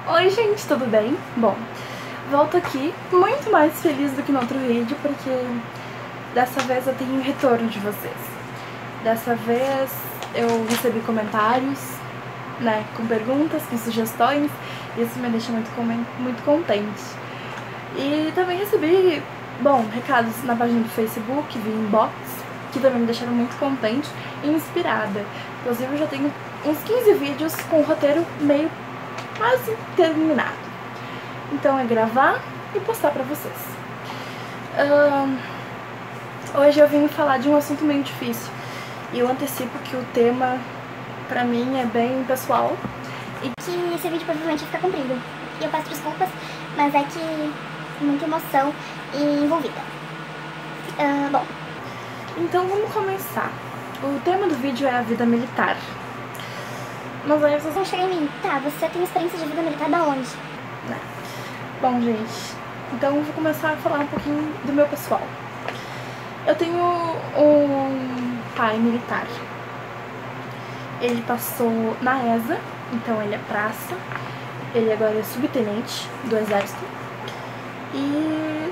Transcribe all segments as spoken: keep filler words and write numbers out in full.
Oi gente, tudo bem? Bom, volto aqui muito mais feliz do que no outro vídeo, porque dessa vez eu tenho um retorno de vocês. Dessa vez eu recebi comentários, né, com perguntas, com sugestões, e isso me deixa muito, muito contente. E também recebi, bom, recados na página do Facebook, via inbox, que também me deixaram muito contente e inspirada. Inclusive eu já tenho uns quinze vídeos com o roteiro meio quase terminado. Então é gravar e postar pra vocês. Uh, hoje eu vim falar de um assunto meio difícil. E eu antecipo que o tema, pra mim, é bem pessoal. E que esse vídeo provavelmente vai ficar comprido. E eu peço desculpas, mas é que muita emoção envolvida. Uh, bom. Então vamos começar. O tema do vídeo é a vida militar. Mas aí vocês vão chegar em mim. Tá, você tem experiência de vida militar da onde? Né. Bom, gente, então eu vou começar a falar um pouquinho do meu pessoal. Eu tenho um pai militar. Ele passou na E S A, então ele é praça. Ele agora é subtenente do exército. E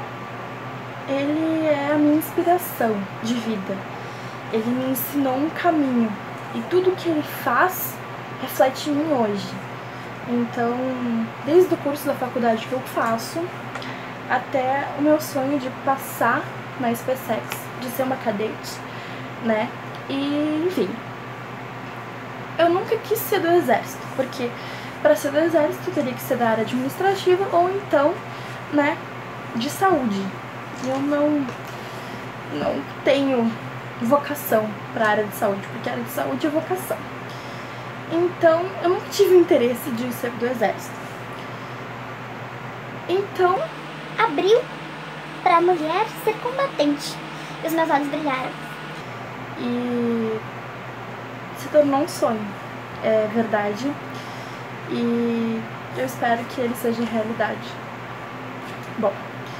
ele é a minha inspiração de vida. Ele me ensinou um caminho. E tudo que ele faz reflete em mim hoje. Então, desde o curso da faculdade que eu faço, até o meu sonho de passar na SpaceX, de ser uma cadete, né? E, enfim, eu nunca quis ser do exército, porque para ser do exército eu teria que ser da área administrativa ou então, né, de saúde. E eu não, não tenho vocação para a área de saúde, porque a área de saúde é vocação. Então, eu nunca tive o interesse de ser do exército. Então, abriu pra mulher ser combatente. E os meus olhos brilharam. E se tornou um sonho, é verdade. E eu espero que ele seja realidade. Bom,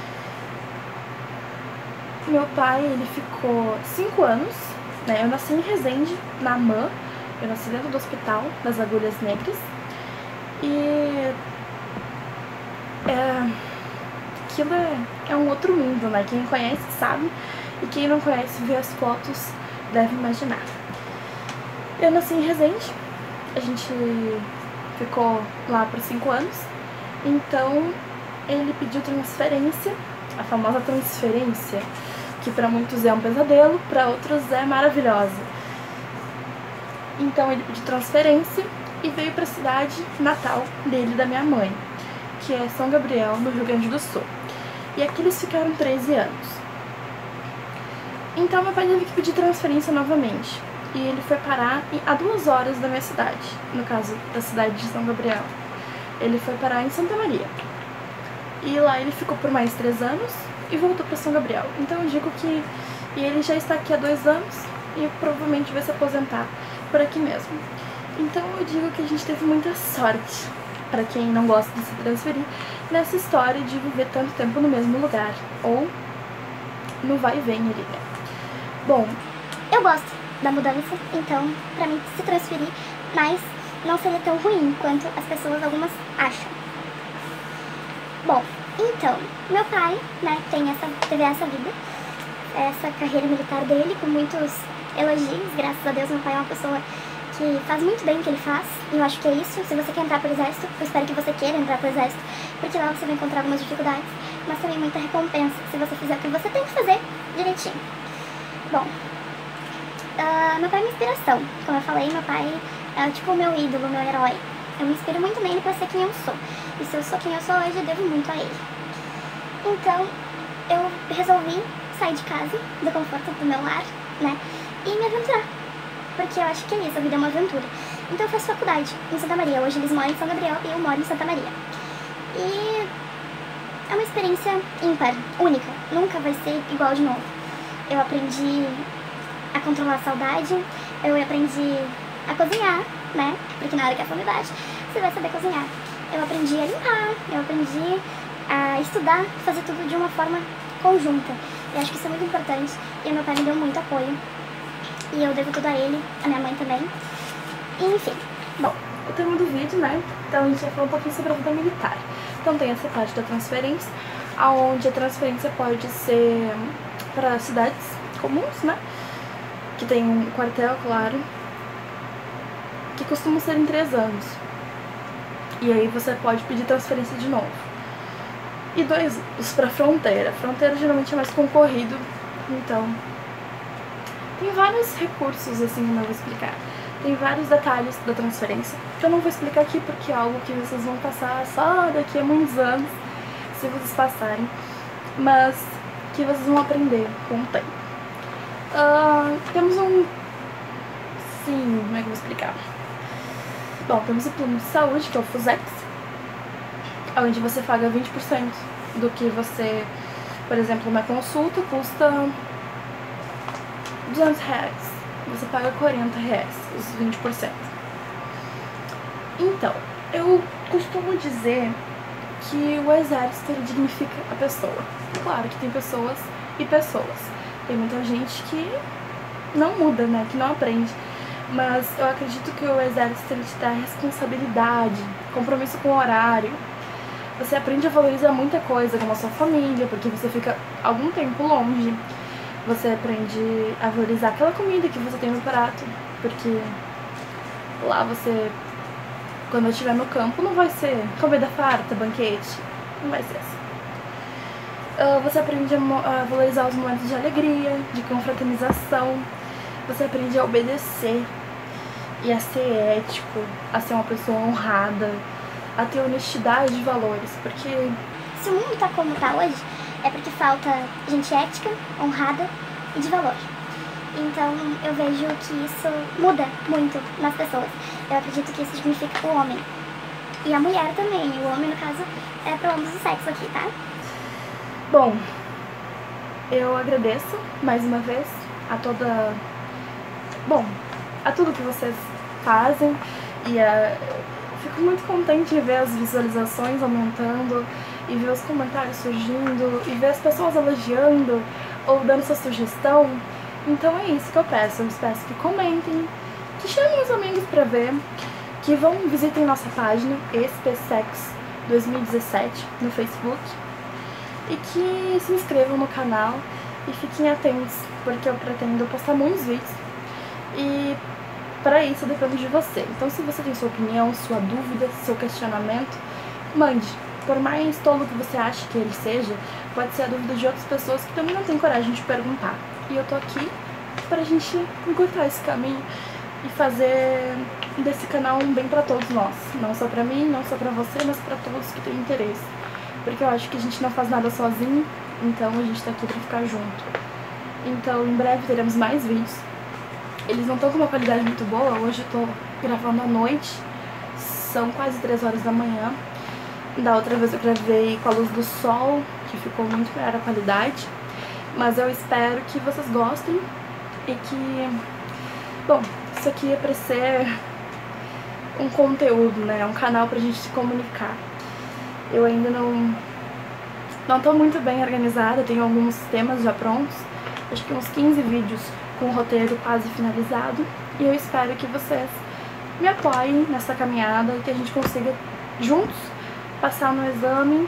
meu pai, ele ficou cinco anos, né? Eu nasci em Resende, na AMAN. Eu nasci dentro do hospital das Agulhas Negras. E é, aquilo é, é um outro mundo, né? Quem conhece sabe, e quem não conhece vê as fotos deve imaginar. Eu nasci em Resende, a gente ficou lá por cinco anos. Então ele pediu transferência, a famosa transferência, que para muitos é um pesadelo, para outros é maravilhosa. Então ele pediu transferência e veio para a cidade natal dele e da minha mãe, que é São Gabriel, no Rio Grande do Sul. E aqui eles ficaram treze anos. Então meu pai teve que pedir transferência novamente. E ele foi parar a duas horas da minha cidade, no caso da cidade de São Gabriel. Ele foi parar em Santa Maria. E lá ele ficou por mais três anos e voltou para São Gabriel. Então eu digo que e ele já está aqui há dois anos e provavelmente vai se aposentar por aqui mesmo. Então eu digo que a gente teve muita sorte, para quem não gosta de se transferir, nessa história de viver tanto tempo no mesmo lugar, ou no vai e vem ali, né? Bom, eu gosto da mudança, então pra mim se transferir, mas não seria tão ruim quanto as pessoas algumas acham. Bom, então, meu pai, né, tem essa, teve essa vida, essa carreira militar dele, com muitos elogios, graças a Deus. Meu pai é uma pessoa que faz muito bem o que ele faz, e eu acho que é isso. Se você quer entrar pro exército, eu espero que você queira entrar pro exército, porque lá você vai encontrar algumas dificuldades, mas também muita recompensa, se você fizer o que você tem que fazer direitinho. Bom, uh, meu pai é uma inspiração, como eu falei, meu pai é tipo o meu ídolo, o meu herói. Eu me inspiro muito nele pra ser quem eu sou, e se eu sou quem eu sou hoje, eu devo muito a ele. Então, eu resolvi sair de casa, do conforto do meu lar, né, e me aventurar, porque eu acho que é isso, a vida é uma aventura. Então eu faço faculdade em Santa Maria, hoje eles moram em São Gabriel e eu moro em Santa Maria. E é uma experiência ímpar, única, nunca vai ser igual de novo. Eu aprendi a controlar a saudade, eu aprendi a cozinhar, né, porque na hora que a fome bate, você vai saber cozinhar. Eu aprendi a limpar, eu aprendi a estudar, fazer tudo de uma forma conjunta. Eu acho que isso é muito importante, e o meu pai me deu muito apoio. E eu devo tudo a ele, a minha mãe também. E, enfim, bom, o tema do vídeo, né? Então a gente vai falar um pouquinho sobre a vida militar. Então tem essa parte da transferência, onde a transferência pode ser para cidades comuns, né? Que tem um quartel, claro, que costuma ser em três anos. E aí você pode pedir transferência de novo. E dois anos para fronteira. Fronteira geralmente é mais concorrido, então tem vários recursos, assim, como eu vou explicar. Tem vários detalhes da transferência, que eu não vou explicar aqui porque é algo que vocês vão passar só daqui a muitos anos, se vocês passarem, mas que vocês vão aprender com o tempo. Uh, temos um... Sim, como é que eu vou explicar? Bom, temos o plano de saúde, que é o FUSEX, onde você paga vinte por cento do que você, por exemplo, uma consulta custa duzentos reais. Você paga quarenta reais, os vinte por cento. Então, eu costumo dizer que o exército ele dignifica a pessoa. Claro que tem pessoas e pessoas. Tem muita gente que não muda, né? Que não aprende. Mas eu acredito que o exército ele te dá responsabilidade, compromisso com o horário. Você aprende a valorizar muita coisa, como a sua família, porque você fica algum tempo longe. Você aprende a valorizar aquela comida que você tem no prato, porque lá você, quando estiver no campo, não vai ser comida farta, banquete, não vai ser assim. Uh, você aprende a, a valorizar os momentos de alegria, de confraternização, você aprende a obedecer e a ser ético, a ser uma pessoa honrada, a ter honestidade de valores, porque se o mundo tá como tá hoje, é porque falta gente ética, honrada e de valor. Então eu vejo que isso muda muito nas pessoas. Eu acredito que isso significa o homem. E a mulher também. O homem, no caso, é para ambos os sexos aqui, tá? Bom, eu agradeço mais uma vez a toda... Bom, a tudo que vocês fazem. E a... fico muito contente de ver as visualizações aumentando e ver os comentários surgindo, e ver as pessoas elogiando ou dando sua sugestão. Então é isso que eu peço, eu peço que comentem, que chamem os amigos pra ver, que vão visitem nossa página, ESPSEX dois mil e dezessete, no Facebook, e que se inscrevam no canal e fiquem atentos, porque eu pretendo postar muitos vídeos, e para isso eu dependo de você. Então se você tem sua opinião, sua dúvida, seu questionamento, mande. Por mais tolo que você ache que ele seja, pode ser a dúvida de outras pessoas que também não têm coragem de perguntar. E eu tô aqui pra gente encurtar esse caminho e fazer desse canal um bem pra todos nós. Não só pra mim, não só pra você, mas pra todos que têm interesse. Porque eu acho que a gente não faz nada sozinho, então a gente tá aqui pra ficar junto. Então em breve teremos mais vídeos. Eles não estão com uma qualidade muito boa, hoje eu tô gravando à noite, são quase três horas da manhã. Da outra vez eu gravei com a luz do sol, que ficou muito melhor a qualidade. Mas eu espero que vocês gostem e que... Bom, isso aqui é pra ser um conteúdo, né? Um canal pra gente se comunicar. Eu ainda não... Não tô muito bem organizada, tenho alguns temas já prontos. Acho que uns quinze vídeos com o roteiro quase finalizado. E eu espero que vocês me apoiem nessa caminhada e que a gente consiga juntos passar no exame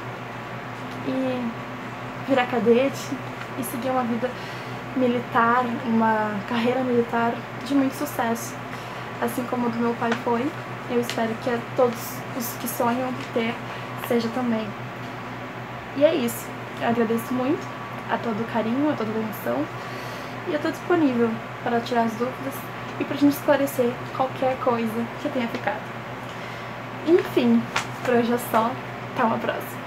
e virar cadete e seguir uma vida militar, uma carreira militar de muito sucesso, assim como o do meu pai foi. Eu espero que a todos os que sonham ter seja também. E é isso. Eu agradeço muito a todo o carinho, a toda a atenção, e eu estou disponível para tirar as dúvidas e para a gente esclarecer qualquer coisa que tenha ficado. Enfim, por hoje é só. Até uma próxima.